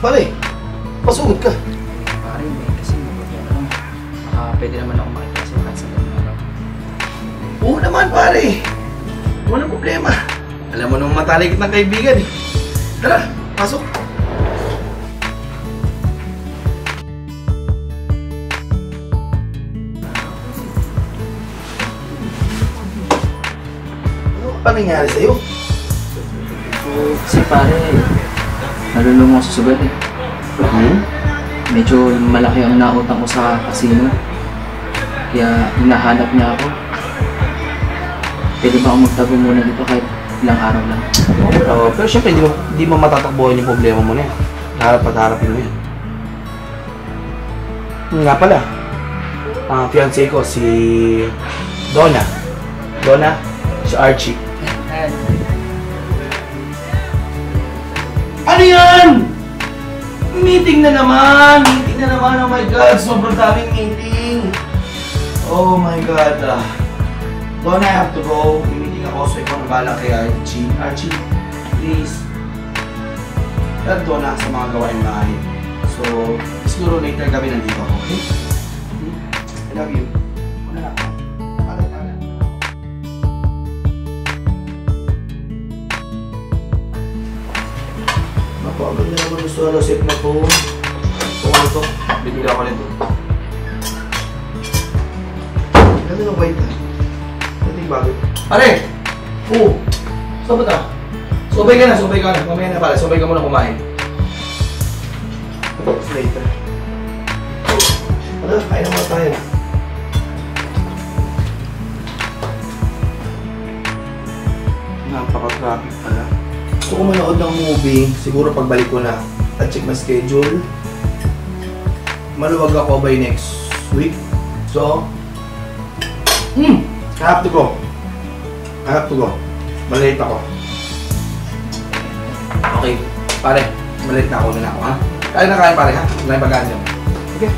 Pare, pasugod ka. Pare, may kasi ano, pwede naman ako makita sa kahit sa ganun araw. Oo naman, pare. Walang problema. Alam mo naman matalik ng kaibigan eh. Tara, pasok. Ano pa nangyari sa'yo? Kasi pare, nalulung ako sa sugal eh. Medyo malaki ang nautang ko sa casino. Kaya hinahanap niya ako. Pwede ba akong magtago muna dito kahit ilang araw lang? Pero syempre, di mo matatakbuhan yung problema mo na yan. Harap at harapin mo yan. Nga pala, ang fiancé ko, si Donna. Donna, si Archie. Ano yan? Meeting na naman! Meeting na naman! Oh my God! Sobrang daming meeting! Oh my God! Donna, I have to go. May meeting ako, so ikaw nabala kay Archie. Archie, please. Help Donna sa mga gawain bahay. So, siguro later gabi nandito ako, okay? I love you. Una na ako. Tagal. Napagod na naman yung solo sip na po. Kung ano to, bibili ako nito. Ganda ng white na. Hindi bagay. Pare! Oo! Saan ba ta? Subay ka na. Mamaya na pala. Subay ka muna kumain. Tapos later. Ano? Kain naman tayo. Napaka-traffic pala. Gusto ko manood ng movie. Siguro pagbalik ko na at check my schedule. Maluwag ako by next week. So, I have to go. Malate ako. Okay, pare. Malate na ako ha? Kain na kain pare ha? Wala yung pagkaan dyan. Okay.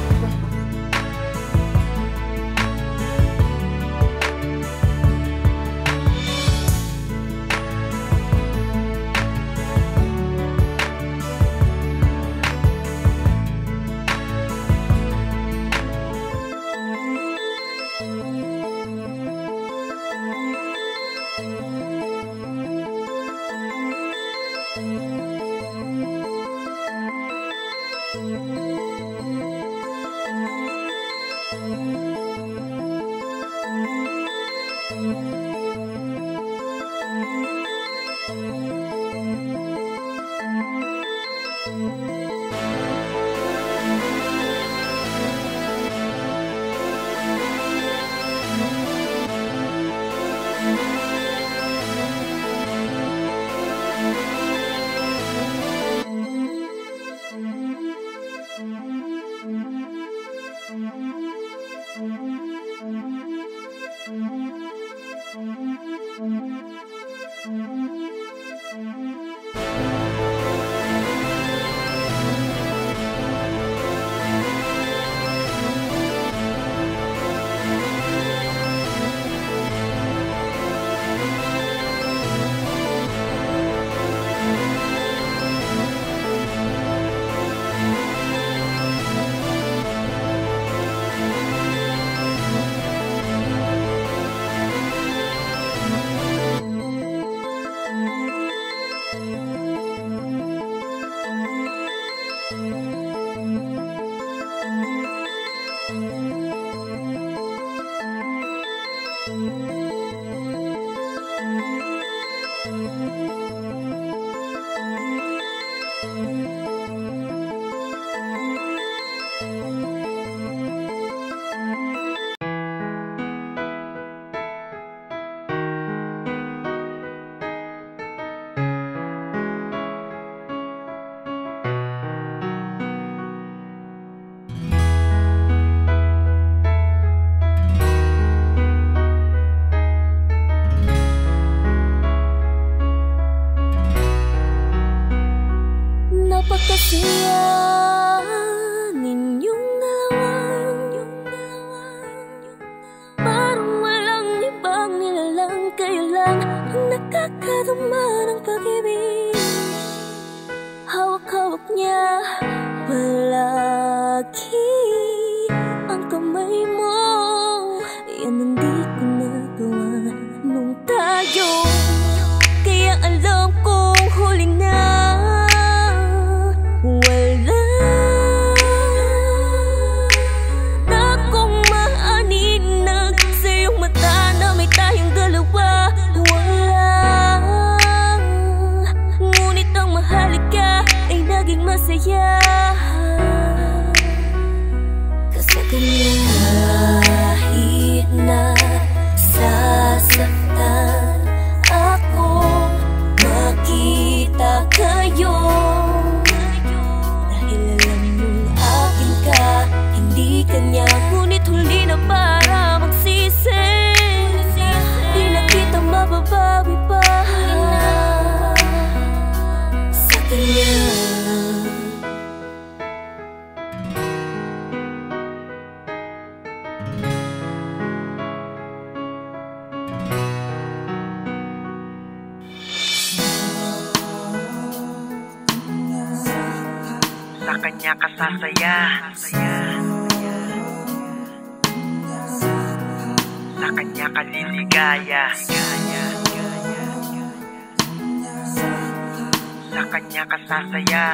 tangi mo, yan ang di ko nagawa nung tayo. Kaya alam kong huli na, wala na akong maaninag sa iyong mata na may tayong dalawa. Wala, ngunit ang mahalika ay naging masaya. Kasi kahit na sasaktan ako, makita kayo. Dahil alam mong akin ka, hindi kanya. Ngunit huli na para magsisi, di na kita mababawi pa sa kanya. Sa kanya ka sasaya, sa kanya ka liligaya, sa kanya ka sasaya,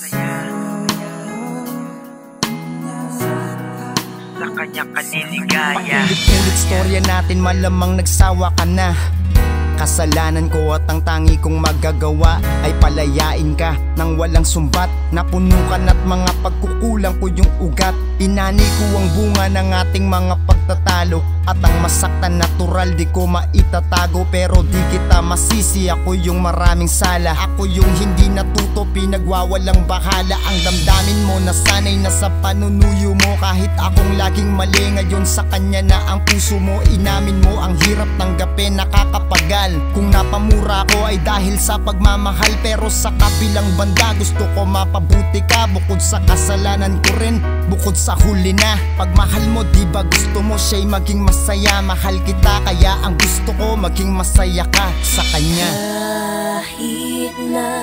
sa kanya ka liligaya. Paulit-ulit storya natin, malamang nagsawa ka na. Kasalanan ko at ang tangi kong magagawa ay palayain ka nang walang sumbat. Napunukan at mga pagkukulang ko yung ugat. Inani ko ang bunga ng ating mga pagtatalo. At ang masaktan natural di ko maitatago. Pero di kita masisi, ako yung maraming sala. Ako yung hindi natuto, pinagwawalang bahala. Ang damdamin mo nasanay na sa panunuyo mo. Kahit akong laging mali, ngayon sa kanya na ang puso mo. Inamin mo ang hirap tanggapin, nakakapagal. Kung napamura ko ay dahil sa pagmamahal. Pero sa kabilang banda gusto ko mapabuti ka. Bukod sa kasalanan ko rin, bukod sa huli na pagmahal mo, di ba gusto mo siya'y maging masaya? Mahal kita kaya ang gusto ko maging masaya ka sa kanya. Kahit na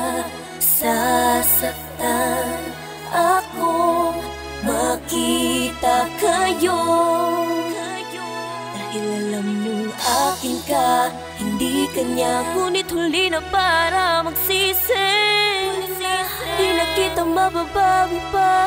sasaktan ako, makita kayo. Dahil alam mong akin ka, hindi kanya. Ngunit huli na para magsisi, di na kita mababawi pa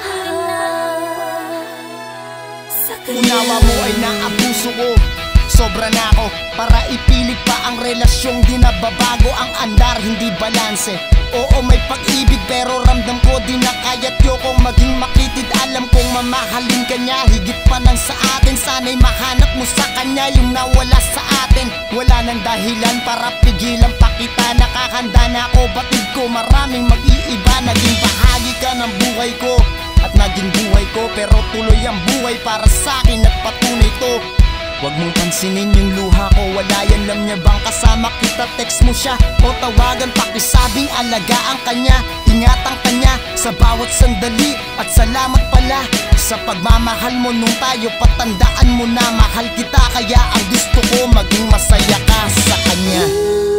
sa kanya. Unawa mo ay naabuso ko, sobra na ako para ipilit pa ang relasyong di nababago. Ang andar hindi balanse. Oo may pag-ibig pero ramdam ko di na kaya't yokong maging makitid. Alam kong mamahalin kanya higit pa ng sa atin. Sana'y mahanap mo sa kanya yung nawala sa atin. Wala nang dahilan para pigilan pa kita. Nakahanda na ako, batid ko maraming mag-iiba. Naging bahagi ka ng buhay ko at naging buhay ko, pero tuloy ang buhay para sa akin at patunay to. Huwag mong pansinin yung luha ko, wala yan. Alam niya bang kasama kita, text mo siya o tawagan, pakisabing alagaan kanya. Ingatan kanya sa bawat sandali at salamat pala sa pagmamahal mo nung tayo. Patandaan mo na mahal kita, kaya ang gusto ko maging masaya ka sa kanya.